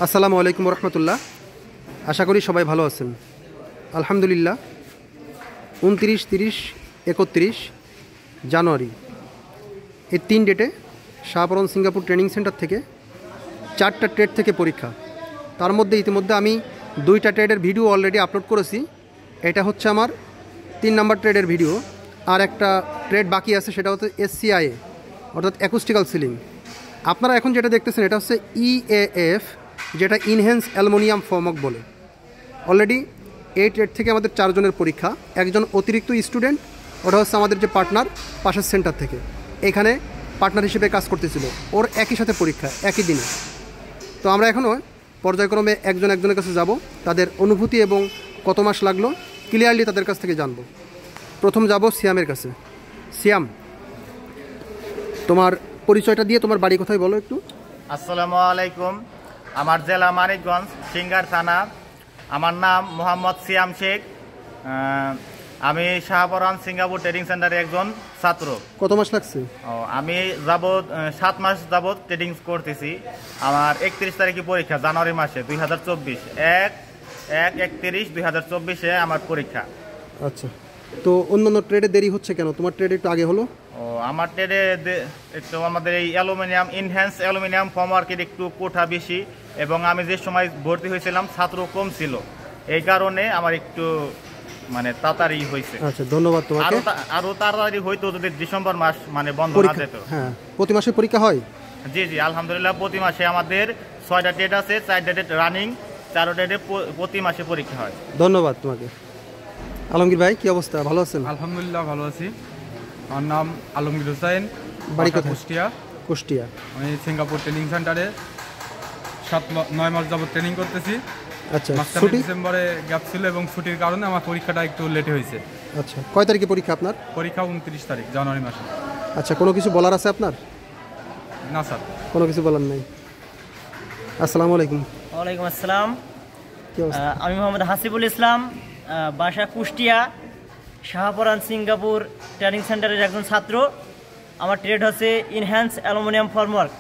আসসালামু আলাইকুম রহমতুল্লাহ। আশা করি সবাই ভালো আছেন। আলহামদুলিল্লাহ 29, 30, 31 জানুয়ারি এই 3 ডেটে শাহপরন সিঙ্গাপুর ট্রেনিং সেন্টার থেকে 4টা ট্রেড থেকে পরীক্ষা। তার মধ্যে ইতিমধ্যে আমি 2টা ট্রেডের ভিডিও অলরেডি আপলোড করেছি। এটা হচ্ছে আমার 3 নম্বর ট্রেডের ভিডিও। আর একটা ট্রেড বাকি আছে, সেটা হচ্ছে SCIA অর্থাৎ অ্যাকুস্টিক্যাল সিলিং। আপনারা এখন যেটা দেখতেছেন এটা হচ্ছে EAF, যেটা ইনহ্যান্স অ্যালুমিনিয়াম ফর্মক বলে। অলরেডি এই ট্রেড থেকে আমাদের 4 জনের পরীক্ষা। একজন অতিরিক্ত স্টুডেন্ট, ওটা হচ্ছে আমাদের যে পার্টনার পাশের সেন্টার থেকে, এখানে পার্টনার হিসেবে কাজ করতেছিল, ওর একই সাথে পরীক্ষা একই দিনে। তো আমরা এখনও পর্যায়ক্রমে একজনের কাছে যাব, তাদের অনুভূতি এবং কত মাস লাগলো ক্লিয়ারলি তাদের কাছ থেকে জানব। প্রথম যাব সিয়ামের কাছে। সিয়াম, তোমার পরিচয়টা দিয়ে তোমার বাড়ি কোথায় বলো একটু। আসসালামু আলাইকুম। আমার জেলা মানিকগঞ্জ, সিঙ্গার থানা। আমার নাম মোহাম্মদ সিয়াম শেখ। আমি শাহপরান সিঙ্গাপুর ট্রেডিং সেন্টারে একজন ছাত্র। কত মাস লাগছে? আমি 7 মাস যাবৎ ট্রেডিং করতেছি। আমার 31 তারিখে পরীক্ষা, জানুয়ারি মাসে 2024, 1/31/2024 আমার পরীক্ষা। আচ্ছা, তো অন্যান্য ট্রেডে দেরি হচ্ছে কেন? তোমার ট্রেড একটু আগে হলো। আমার ট্রেডে একটু আমাদের এই অ্যালুমিনিয়াম ইনহ্যান্স অ্যালুমিনিয়াম ফর্মওয়ার্কের একটু কোঠা বেশি, এবং আমি যে সময় ভর্তি হয়েছিলাম ছাত্র কম ছিল, এই কারণে আমার একটু তাড়াতাড়ি হয়েছে। আচ্ছা, ধন্যবাদ তোমাকে। আরো তাড়াতাড়ি হয়তো যদি ডিসেম্বর মাস বন্ধ না যেত। হ্যাঁ, প্রতি মাসে পরীক্ষা হয়। জি জি, আলহামদুলিল্লাহ প্রতি মাসে আমাদের 6টা ট্রেড আছে, 4টা ট্রেড রানিং, 4টা ট্রেডে প্রতি মাসে পরীক্ষা হয়। ধন্যবাদ তোমাকে। আলমগীর ভাই, কি অবস্থা? ভালো আছেন? আলহামদুলিল্লাহ ভালো আছি। আমার নাম আলমগীর হোসেন, বাড়ি কোথায়? কুষ্টিয়া। আমি সিঙ্গাপুর ট্রেনিং সেন্টারে 7-9 মাস যাবত ট্রেনিং করতেছি। আচ্ছা, ডিসেম্বরে গ্যাপ ছিল এবং ছুটির কারণে আমার পরীক্ষাটা একটু লেটে হয়েছে। আচ্ছা, কয় তারিখে পরীক্ষা আপনার? পরীক্ষা 29 তারিখ জানুয়ারি মাসে। আচ্ছা, কোনো কিছু বলার আছে আপনার? না স্যার, কোনো কিছু বলার নাই। আসসালামু আলাইকুম। ওয়ালাইকুম আসসালাম। আমি মোহাম্মদ হাসিবুল ইসলাম, বাসা কুষ্টিয়া, শাহপরান সিঙ্গাপুর ট্রেনিং সেন্টারের একজন ছাত্র। আমার ট্রেড হচ্ছে ইনহ্যান্স অ্যালুমিনিয়াম ফর্মওয়ার্ক।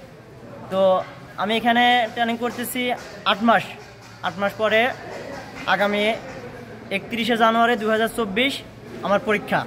তো আমি এখানে ট্রেনিং করতেছি 8 মাস। 8 মাস পরে আগামী 31শে জানুয়ারি 2024 আমার পরীক্ষা।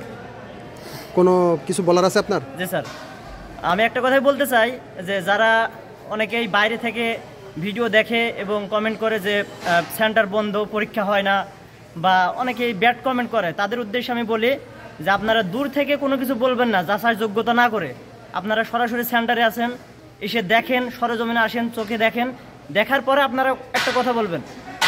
কোনো কিছু বলার আছে আপনার? জি স্যার, আমি একটা কথাই বলতে চাই যে যারা অনেকেই বাইরে থেকে ভিডিও দেখে এবং কমেন্ট করে যে সেন্টার বন্ধ, পরীক্ষা হয় না, বা অনেকেই ব্যাড কমেন্ট করে, তাদের উদ্দেশ্যে আমি বলি যে আপনারা দূর থেকে কোনো কিছু বলবেন না যাচাই যোগ্যতা না করে। আপনারা সরাসরি সেন্টারে আসেন, এসে দেখেন, সরেজমিনে আসেন, চোখে দেখেন, দেখার পরে আপনারা একটা কথা বলবেন।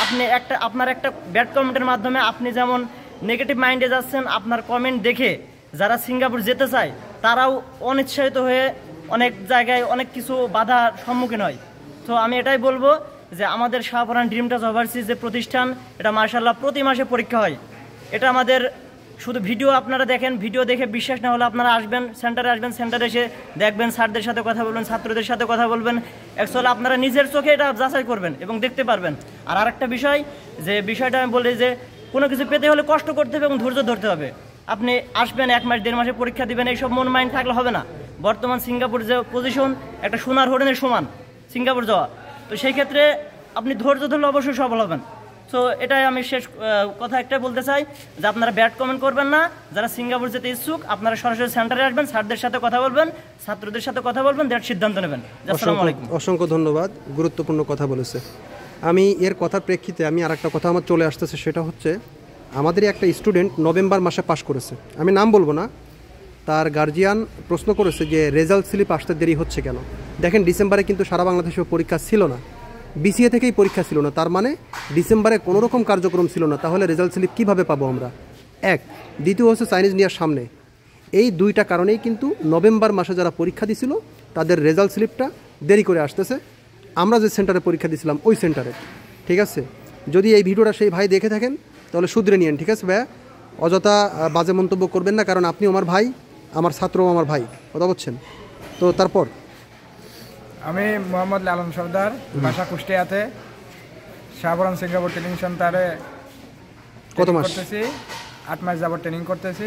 আপনার একটা ব্যাড কমেন্টের মাধ্যমে আপনি যেমন নেগেটিভ মাইন্ডে যাচ্ছেন, আপনার কমেন্ট দেখে যারা সিঙ্গাপুর যেতে চায় তারাও অনিৎসাহিত হয়ে অনেক জায়গায় অনেক কিছু বাধার সম্মুখীন হয়। তো আমি এটাই বলবো যে আমাদের শাহপরান ড্রিম টাচ ওভারসিজ যে প্রতিষ্ঠান, এটা মাশাআল্লাহ প্রতি মাসে পরীক্ষা হয়। এটা আমাদের শুধু ভিডিও আপনারা দেখেন, ভিডিও দেখে বিশ্বাস না হলে আপনারা আসবেন, সেন্টারে আসবেন, সেন্টারে এসে দেখবেন, স্যারদের সাথে কথা বলবেন, ছাত্রদের সাথে কথা বলবেন। অ্যাকচুয়ালি আপনারা নিজের চোখে এটা যাচাই করবেন এবং দেখতে পারবেন। আর আরেকটা বিষয়, যে বিষয়টা আমি বলি যে কোনো কিছু পেতে হলে কষ্ট করতে হবে এবং ধৈর্য ধরতে হবে। আপনি আসবেন, 1 মাস 1.5 মাসে পরীক্ষা দিবেন, এইসব মন মাইন্ড থাকলে হবে না। বর্তমান সিঙ্গাপুর যে পজিশন, একটা সোনার হরিণের সমান সিঙ্গাপুর যাওয়া। তো সেই ক্ষেত্রে আপনি ধৈর্য ধরলে অবশ্যই সফল হবেন। তো এটাই আমি শেষ কথা একটা বলতে চাই যে আপনারা ব্যাড কমেন্ট করবেন না। যারা সিঙ্গাপুর যেতে ইচ্ছুক আপনারা সরাসরি সেন্টারে আসবেন, স্যারদের সাথে কথা বলবেন, ছাত্রদের সাথে কথা বলবেন, দেওয়ার সিদ্ধান্ত নেবেন। আসসালামু আলাইকুম। অসংখ্য ধন্যবাদ, গুরুত্বপূর্ণ কথা বলেছে। আমি এর কথার প্রেক্ষিতে আমি আর একটা কথা আমার চলে আসতেছে, সেটা হচ্ছে আমাদেরই একটা স্টুডেন্ট নভেম্বর মাসে পাশ করেছে। আমি নাম বলবো না। তার গার্জিয়ান প্রশ্ন করেছে যে রেজাল্ট স্লিপ আসতে দেরি হচ্ছে কেন। দেখেন, ডিসেম্বরে কিন্তু সারা বাংলাদেশে পরীক্ষা ছিল না, BCA থেকেই পরীক্ষা ছিল না। তার মানে ডিসেম্বরে কোনো রকম কার্যক্রম ছিল না। তাহলে রেজাল্ট স্লিপ কীভাবে পাবো আমরা? এক, দ্বিতীয় হচ্ছে চাইনিজ নিয়ার সামনে। এই 2টা কারণেই কিন্তু নভেম্বর মাসে যারা পরীক্ষা দিছিল তাদের রেজাল্ট স্লিপটা দেরি করে আসতেছে। আমরা যে সেন্টারে পরীক্ষা দিয়েছিলাম ওই সেন্টারে, ঠিক আছে? যদি এই ভিডিওটা সেই ভাই দেখে থাকেন তাহলে শুধরে নিয়েন, ঠিক আছে ভাইয়া? অযথা বাজে মন্তব্য করবেন না, কারণ আপনিও আমার ভাই, আমার ছাত্রও আমার ভাই, কথা বলছেন তো। তারপর আমি মোহাম্মদ আলম সর্দার, বাসা কুষ্টিয়াতে, শাহপরান সিঙ্গাপুর ট্রেনিং সেন্টারে কত মাস করতেছি? 8 মাস যাবত ট্রেনিং করতেছি।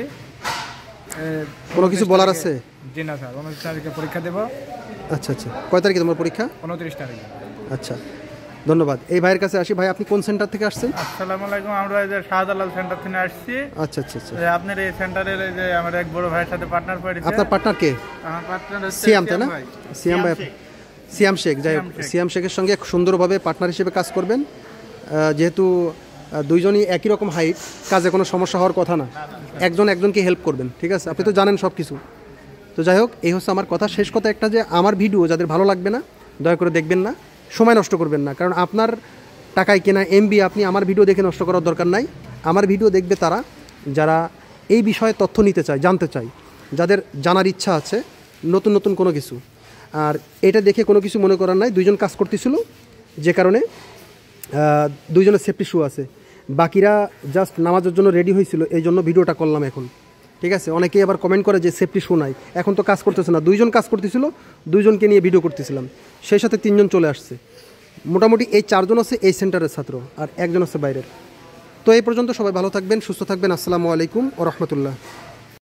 কোনো কিছু বলার আছে? জি না স্যার, 29 তারিখে পরীক্ষা দেব। আচ্ছা আচ্ছা, কয় তারিখে তোমার পরীক্ষা? 29 তারিখে। আচ্ছা, ধন্যবাদ। এই ভাইয়ের কাছে আসি। ভাই আপনি কোন সেন্টার থেকে আসছেন? আসসালামু আলাইকুম, আমরা এই যে শাহজালাল সেন্টার থেকে আসছি। আচ্ছা আচ্ছা আচ্ছা। আপনার এই সেন্টারের এই যে আমার এক বড় ভাইয়ের সাথে পার্টনার করেছে। আপনার পার্টনার কে? আমার পার্টনার হচ্ছে সিয়াম, তাই না? ভাই। সিয়াম ভাই, সিয়াম শেখ। যাই হোক, সিয়াম শেখের সঙ্গে সুন্দরভাবে পার্টনার হিসেবে কাজ করবেন। যেহেতু দুইজনই একই রকম হাইট, কাজে কোনো সমস্যা হওয়ার কথা না। একজন একজনকে হেল্প করবেন, ঠিক আছে? আপনি তো জানেন সব কিছু। তো যাই হোক, এই হচ্ছে আমার কথা। শেষ কথা একটা, যে আমার ভিডিও যাদের ভালো লাগবে না দয়া করে দেখবেন না, সময় নষ্ট করবেন না। কারণ আপনার টাকায় কেনা এমবি আপনি আমার ভিডিও দেখে নষ্ট করার দরকার নাই। আমার ভিডিও দেখবে তারা যারা এই বিষয়ে তথ্য নিতে চায়, জানতে চায়, যাদের জানার ইচ্ছা আছে নতুন নতুন কোনো কিছু। আর এটা দেখে কোনো কিছু মনে করার নাই, দুইজন কাজ করতেছিল যে কারণে দুইজনের সেফটি শু আছে, বাকিরা জাস্ট নামাজের জন্য রেডি হয়েছিল, এই জন্য ভিডিওটা করলাম এখন, ঠিক আছে? অনেকেই আবার কমেন্ট করে যে সেফটি শু নাই, এখন তো কাজ করতেছে না। দুইজন কাজ করতেছিল, দুইজনকে নিয়ে ভিডিও করতেছিলাম, সেই সাথে 3 জন চলে আসছে। মোটামুটি এই 4 জন আছে এই সেন্টারের ছাত্র, আর 1 জন আছে বাইরের। তো এই পর্যন্ত সবাই ভালো থাকবেন, সুস্থ থাকবেন। আসসালামু আলাইকুম ওয়া রাহমাতুল্লাহ।